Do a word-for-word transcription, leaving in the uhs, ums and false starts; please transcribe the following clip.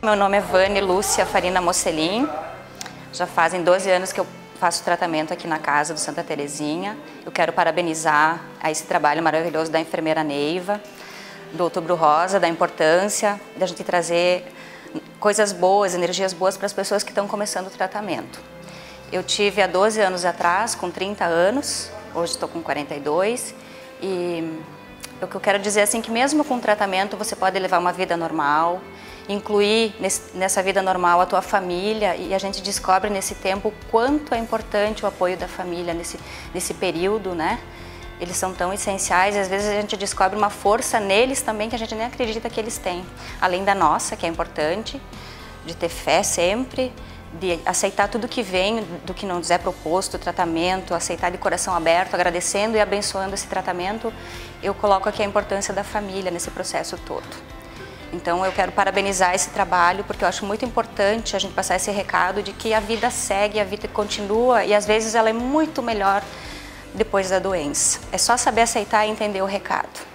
Meu nome é Vane Lúcia Farina Mocelin, já fazem doze anos que eu faço tratamento aqui na casa do Santa Terezinha. Eu quero parabenizar a esse trabalho maravilhoso da enfermeira Neiva, do Outubro Rosa, da importância da gente trazer coisas boas, energias boas para as pessoas que estão começando o tratamento. Eu tive há doze anos atrás, com trinta anos, hoje estou com quarenta e dois, e o que eu quero dizer é assim, que mesmo com tratamento você pode levar uma vida normal, incluir nesse, nessa vida normal a tua família, e a gente descobre nesse tempo o quanto é importante o apoio da família nesse, nesse período, né? Eles são tão essenciais e às vezes a gente descobre uma força neles também que a gente nem acredita que eles têm. Além da nossa, que é importante, de ter fé sempre, de aceitar tudo que vem, do que nos é proposto, o tratamento, aceitar de coração aberto, agradecendo e abençoando esse tratamento, eu coloco aqui a importância da família nesse processo todo. Então eu quero parabenizar esse trabalho, porque eu acho muito importante a gente passar esse recado de que a vida segue, a vida continua e às vezes ela é muito melhor depois da doença. É só saber aceitar e entender o recado.